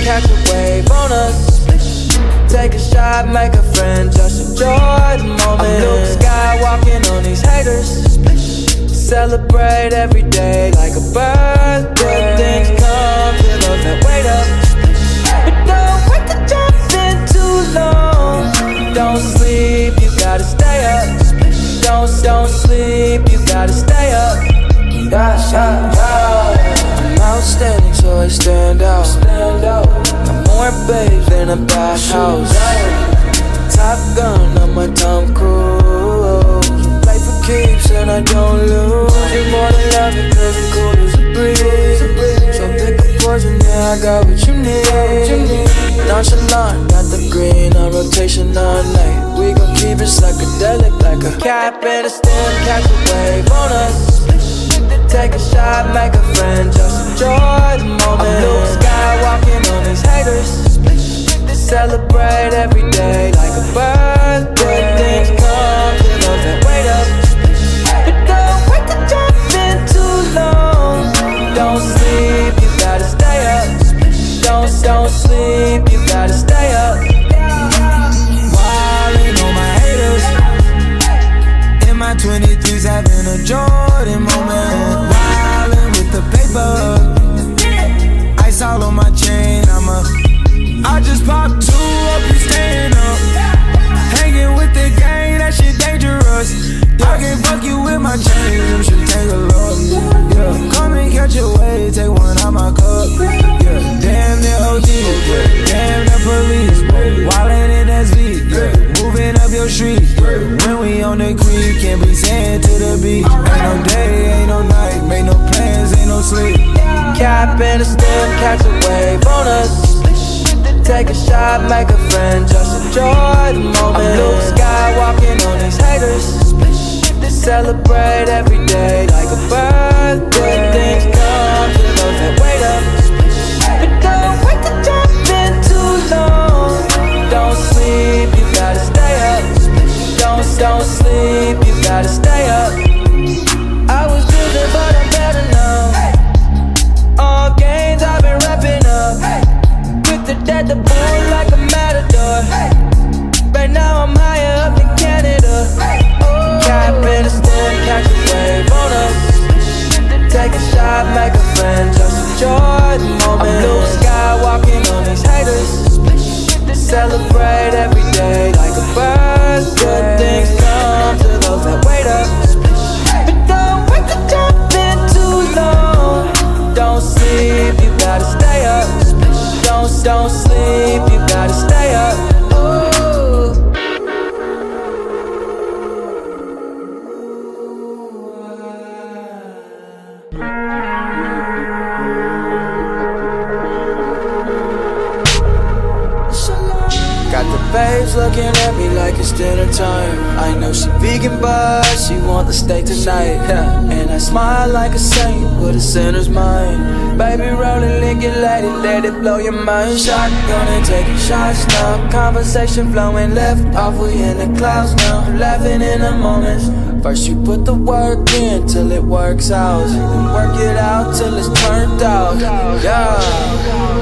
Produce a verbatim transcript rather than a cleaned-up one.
catch a wave on us. Take a shot, make a friend, just enjoy the moment. I'm Luke Skywalking on these haters. Celebrate every day like a birthday. Good things come to those that wait up. But don't wait to jump in too long. Don't sleep, you gotta stay up. Don't, don't sleep, you gotta stay up. Yeah, yeah, yeah. I'm outstanding, so I stand out. I'm more babes than a bathhouse. Top Gun on my Tom Cruise. Play for keeps and I don't lose. You're more than love it cause I'm cool as a breeze. So pick a poison, yeah, I got what you need. Nonchalant, got the green on rotation all night. We gon' keep it psychedelic like a cap and a stem. Catch a wave on us. Take a shot, make a friend, just enjoy the moment. I'm Luke Skywalking on these haters. Celebrate every day like a birthday. Good things come to those that wait up. But don't wait to jump in too long. Don't sleep, you gotta stay up. Don't, don't sleep, you gotta stay up. Wildin' on my haters. In my twenty-threes having a Jordan moment. Wildin' with the paper. Ice all on my chain, I'm a I just popped two up, you staying up. Hanging with the gang, that shit dangerous. I can fuck you with my chain, you should take a look. Yeah, come and catch a wave, take one out my cup. Yeah, damn the O G, yeah. Damn the police. Wildin' in S V, yeah. Moving up your street. When we on the creek, can't be saying to the beach. Ain't no day, ain't no night, make no plans, ain't no sleep. Cap and a stem, catch a wave on us. Take a shot, make a friend, just enjoy the moment. I'm Luke Skywalking on these haters. Celebrate every day like a birthday. Good things come to those that wait up. But don't wait to jump in too long. Don't sleep, you gotta stay up. Don't, don't sleep, you gotta stay up. I was driven but I'm better now. All games I've been wrapping up. At the bull like a matador. Right now I'm higher up in Canada. Cap and a stem, catch a wave on us. Take a shot, make a friend, just enjoy the moment. I'm Luke Skywalking on these haters. Celebrate every day like a birthday. Good things come to those that wait up. But don't wait to jump in too long. Don't sleep, you gotta stay up. Don't, don't sleep, you gotta stay up. Ooh. Got the babes looking at me like it's dinner time. I know she vegan but she want the steak tonight. And I smile like a saint with a sinner's mind. Baby, roll it, lick it, let it, let it blow your mind. Shotgun and taking shots now. Conversation flowing left off, we in the clouds now. Laughing in the moments. First you put the work in till it works out. Then work it out till it's turned out. Yeah.